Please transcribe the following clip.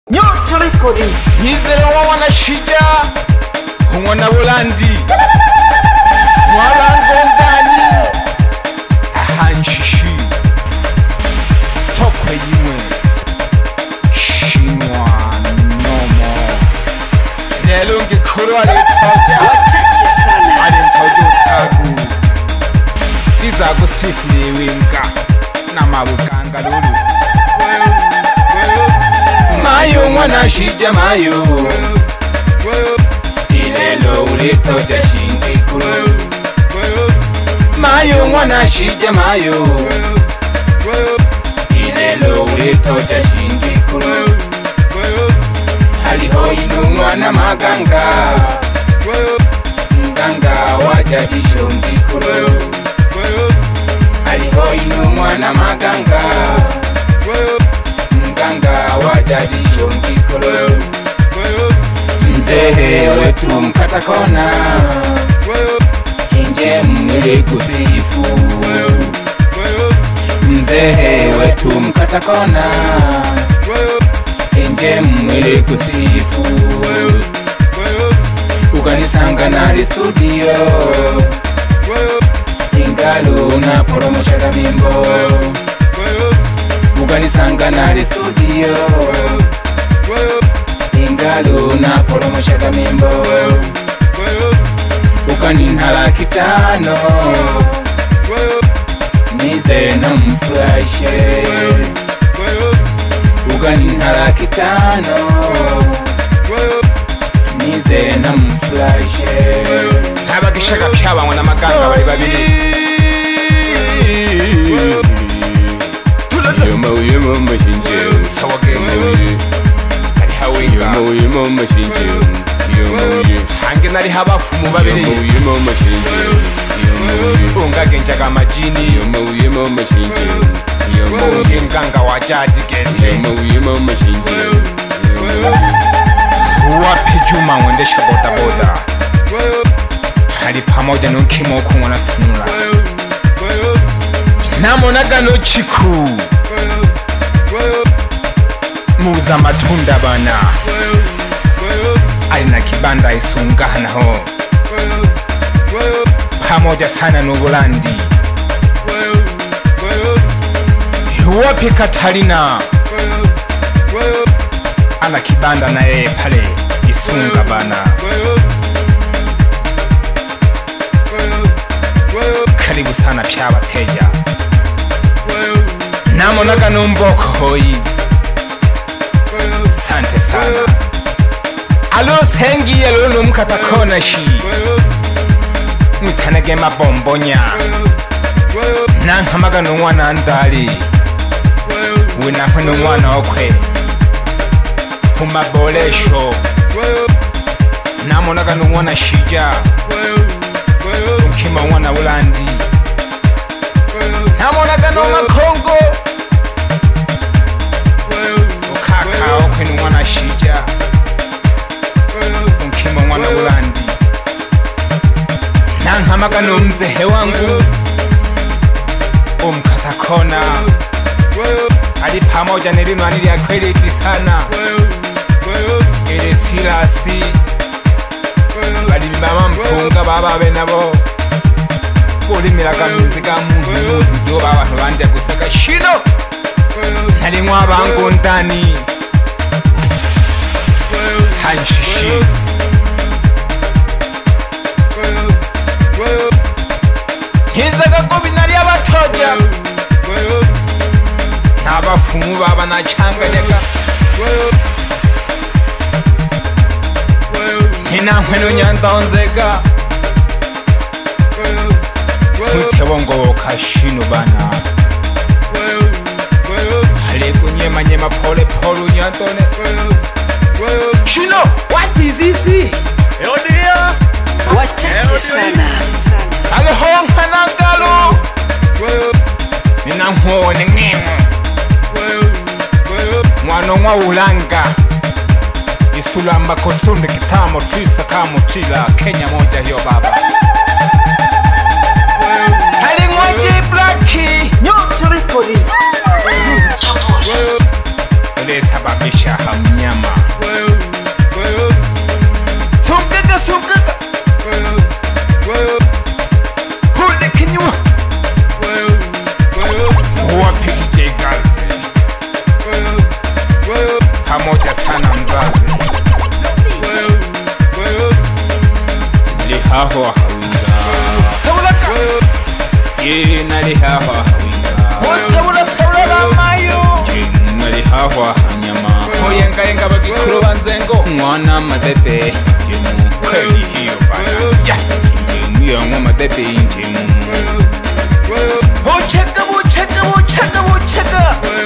Nyoto rekodi Nizere wa wanashija Mwanamalonde Mwalangongani Ahanshishi Sokwe yimwe Shinwa nomo Lelo ngikuru alitoja wachache sana Alimtoja utagu Izago sifliwe mga Namabukanga lulu Mayo mwana shija mayo Ilelo ulitoja shingikuru Mayo mwana shija mayo Ilelo ulitoja shingikuru Haliho inu mwana maganga Mganga wajadi shongikuru Haliho inu mwana maganga Mganga wajadi shongikuru Mzee wetu Mkata Kona Inje mwili kusifu Mzee wetu Mkata Kona Inje mwili kusifu Ukanisanga nari studio Ingalu na poromoshaga mimbo Ukanisanga nari studio Ingalu na poromoshaga mimbo Ukaninhala kitano Nize na mflashe Ukaninhala kitano Nize na mflashe Haba kishaka pshaba mwana maganga wali babili Yemo mashinje Sawagene Yemo mashinje Hange nari habafumu babiri Yemo mashinje Ungagenjaga majini Yemo mashinje Nganga wajadi gete Yemo mashinje Wapi Juma mwendesha boda boda Hali pamoja nunkimo kuwana sinula Namonaga no chiku Muza matunda bana Alina kibanda isungana ho Pamoja sana n'Uburundi Wapi Katarina Ana kibanda na yeye pale isunga bana Karibu sana pia wateja Namonaga numboko hoi Sante sana Alo sengi ya lulu Mkata Kona shi Mwitanege mabombonya Nankamaga n'umwana andali Winakwe n'umwana okwe Kumabolesho Namonaga n'umwana shija Ukima mwana Ulandi Namonaga n'umakongo Ukaka okwe n'umwana shija Ukima mwana Ulandi Nankamaga n'umzehe wangu Mkata Kona Ali pamoja nilino anili ya credit sana Ile silasi Bali mama mpunga baba benabo Kuli milaka mzika mungu Ndio baba nubandi ya kusaka shino Nali mwa bangu ndani Hanshishi Hizaga kubi nali abatoja Nabafumu baba na changa nyaka Hina mweno Nyanda Nzega Mwitewongo kashino bana Haliku nyema nyema pole polu nyantone Shino, what is this? Eodia wachache sana Alihonga nangalo Nina mwone ngemo Mwano mwa ulanga Isulamba kotsunde kitamo Trisa kamo chila Kenya moja hiyo baba Hali mwaji blaki Nyoto rekodi ile sababisha hamnyama sungaka sungaka hule kinywa wapige kazi pamoja sana mzazi lihaho hawinga saulaka yena lihaho hawinga saula mayo jina lihaho hanyama oyenga bagikuru banzengo mwana Madebe jemu kweli hiyo bana ya jemu ya Madebe jemu Bocheka